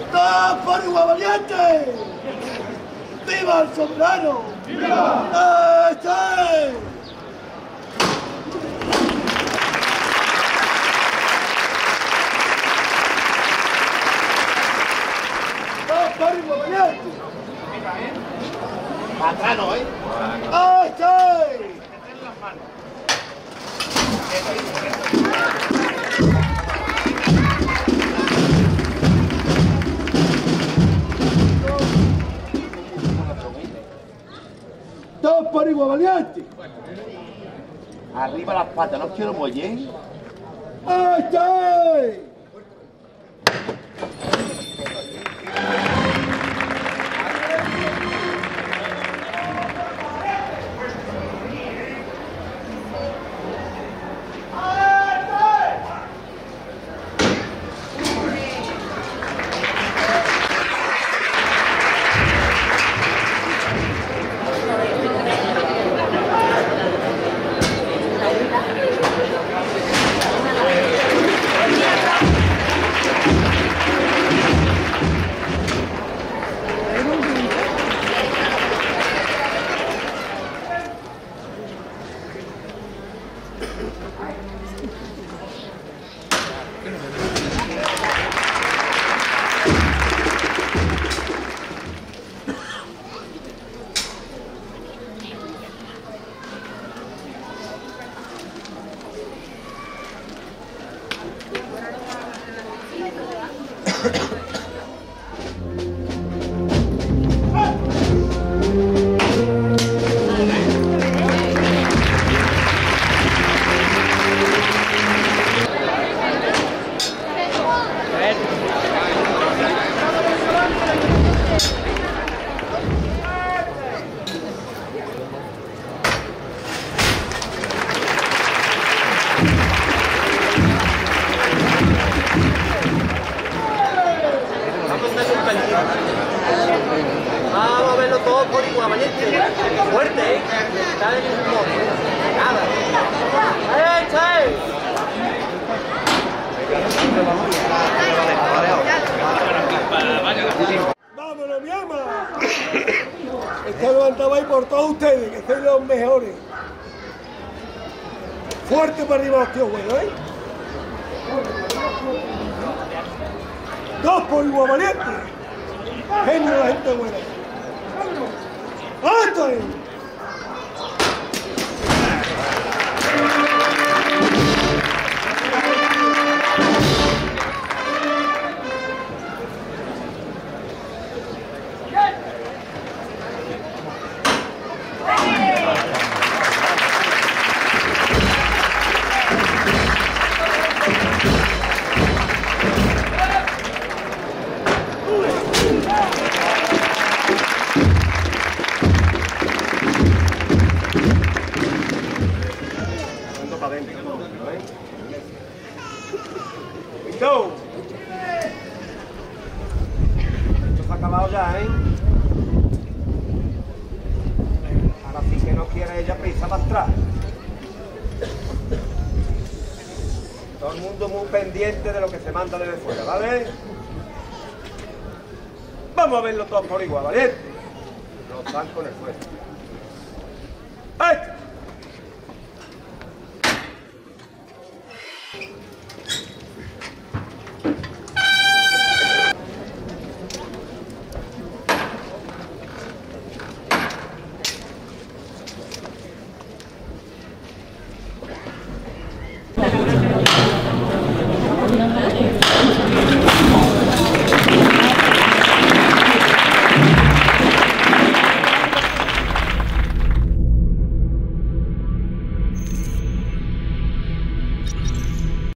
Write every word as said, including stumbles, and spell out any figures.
¡Dos por igual valiente! ¡Viva el sombrero! ¡Viva! ¡Este! ¡Dos por igual valiente! Atrás no, ¿eh? ¡Este! ¡Dos por igual valiente! Arriba las patas, no quiero muelle. ¡Este! Vamos a verlo todo por igual, valiente. Fuerte, ¿eh? Está en el modo. Nada. ¡Eh, ¡Vámonos, mi ama! Está levantado ahí por todos ustedes, que sois los mejores. Fuerte para arriba los tíos buenos, ¿eh? Dos por igual valiente. Genio de la gente buena. ¡Alto ahí! Esto se ha acabado ya, ¿eh? Ahora sí que no quiere ella prisa para atrás. Todo el mundo muy pendiente de lo que se manda desde fuera, ¿vale? Vamos a verlo todos por igual, ¿vale? Los dan con el fuego.